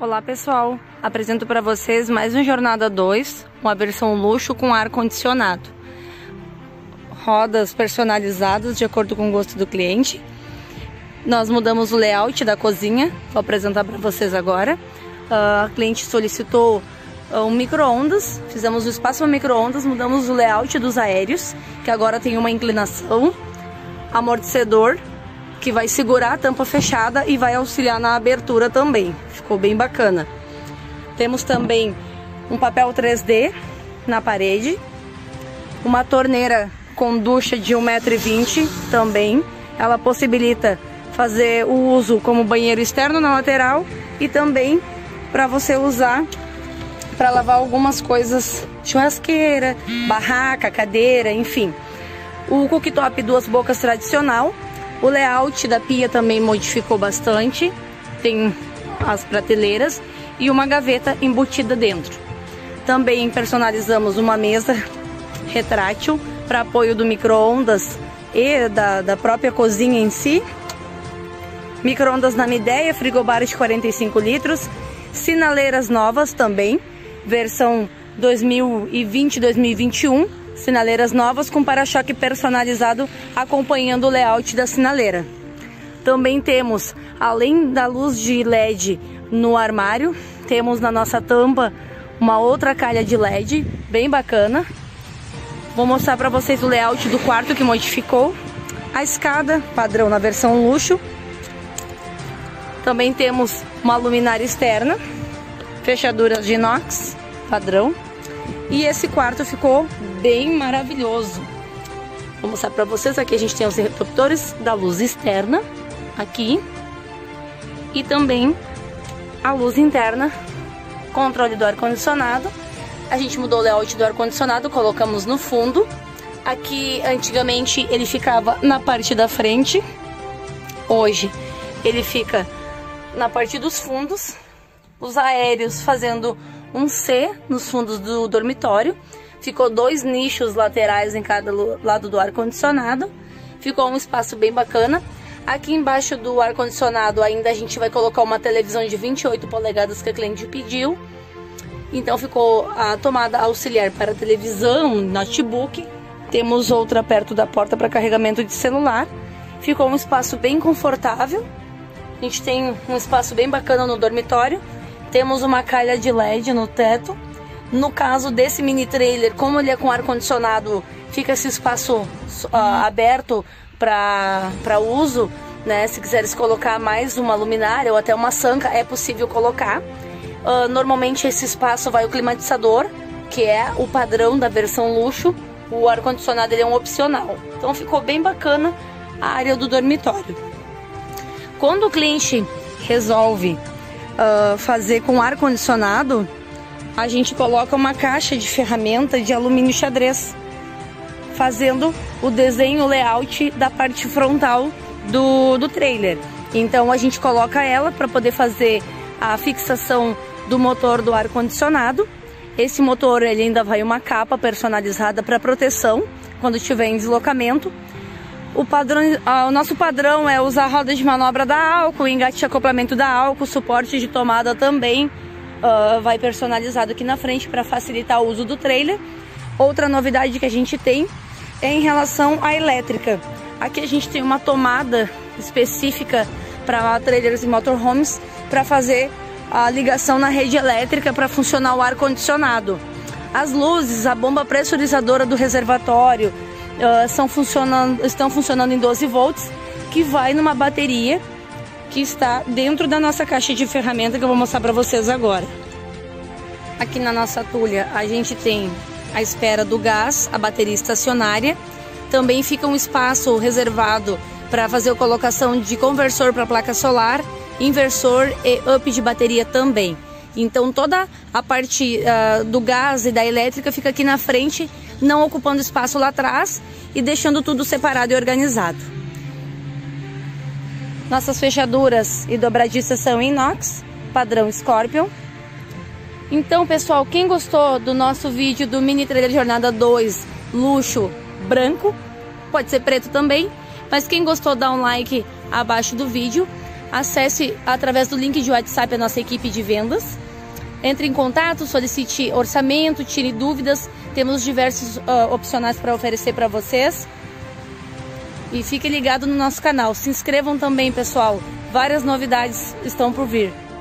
Olá pessoal, apresento para vocês mais um Jornada 2, uma versão luxo com ar-condicionado. Rodas personalizadas de acordo com o gosto do cliente. Nós mudamos o layout da cozinha, vou apresentar para vocês agora. A cliente solicitou um micro-ondas, fizemos o espaço para micro-ondas, mudamos o layout dos aéreos, que agora tem uma inclinação, amortecedor, que vai segurar a tampa fechada e vai auxiliar na abertura também. Ficou bem bacana. Temos também um papel 3D na parede, uma torneira com ducha de 1,20 m também. Ela possibilita fazer o uso como banheiro externo na lateral e também para você usar para lavar algumas coisas, churrasqueira, barraca, cadeira, enfim. O cooktop 2 bocas tradicional. O layout da pia também modificou bastante, tem as prateleiras e uma gaveta embutida dentro. Também personalizamos uma mesa retrátil para apoio do micro-ondas e da própria cozinha em si. Micro-ondas na Midea, frigobar de 45 litros, sinaleiras novas também, versão 2020-2021. Sinaleiras novas com para-choque personalizado acompanhando o layout da sinaleira. Também temos, além da luz de LED no armário, temos na nossa tampa uma outra calha de LED bem bacana. Vou mostrar para vocês o layout do quarto que modificou. A escada padrão na versão luxo. Também temos uma luminária externa, fechaduras de inox padrão. E esse quarto ficou bem maravilhoso. Vou mostrar para vocês. Aqui a gente tem os interruptores da luz externa, aqui. E também a luz interna, controle do ar-condicionado. A gente mudou o layout do ar-condicionado, colocamos no fundo. Aqui, antigamente, ele ficava na parte da frente. Hoje, ele fica na parte dos fundos. Os aéreos fazendo um C nos fundos do dormitório. Ficou 2 nichos laterais em cada lado do ar-condicionado. Ficou um espaço bem bacana. Aqui embaixo do ar-condicionado ainda a gente vai colocar uma televisão de 28 polegadas que a cliente pediu. Então ficou a tomada auxiliar para televisão, notebook. Temos outra perto da porta para carregamento de celular. Ficou um espaço bem confortável. A gente tem um espaço bem bacana no dormitório. Temos uma calha de LED no teto. No caso desse mini trailer, como ele é com ar-condicionado, fica esse espaço aberto para uso, né? Se quiseres colocar mais uma luminária ou até uma sanca, é possível colocar. Normalmente esse espaço vai o climatizador, que é o padrão da versão luxo. O ar-condicionado ele é um opcional. Então ficou bem bacana a área do dormitório. Quando o cliente resolve fazer com ar-condicionado, a gente coloca uma caixa de ferramenta de alumínio xadrez, fazendo o desenho, o layout da parte frontal do trailer. Então a gente coloca ela para poder fazer a fixação do motor do ar-condicionado. Esse motor ele ainda vai uma capa personalizada para proteção quando estiver em deslocamento. O nosso padrão é usar a roda de manobra da Alco, engate de acoplamento da Alco, suporte de tomada também vai personalizado aqui na frente para facilitar o uso do trailer. Outra novidade que a gente tem é em relação à elétrica. Aqui a gente tem uma tomada específica para trailers e motorhomes para fazer a ligação na rede elétrica para funcionar o ar-condicionado. As luzes, a bomba pressurizadora do reservatório estão funcionando em 12 volts, que vai numa bateria que está dentro da nossa caixa de ferramenta que eu vou mostrar para vocês agora. Aqui na nossa tulha a gente tem a espera do gás, a bateria estacionária. Também fica um espaço reservado para fazer a colocação de conversor para placa solar, inversor e up de bateria também. Então toda a parte do gás e da elétrica fica aqui na frente, não ocupando espaço lá atrás e deixando tudo separado e organizado. Nossas fechaduras e dobradiças são em inox, padrão Scorpion. Então pessoal, quem gostou do nosso vídeo do mini trailer Jornada 2 luxo branco, pode ser preto também, mas quem gostou dá um like abaixo do vídeo. acesse através do link de WhatsApp a nossa equipe de vendas. Entre em contato, solicite orçamento, tire dúvidas. Temos diversos opcionais para oferecer para vocês. E fique ligado no nosso canal. Se inscrevam também, pessoal. Várias novidades estão por vir.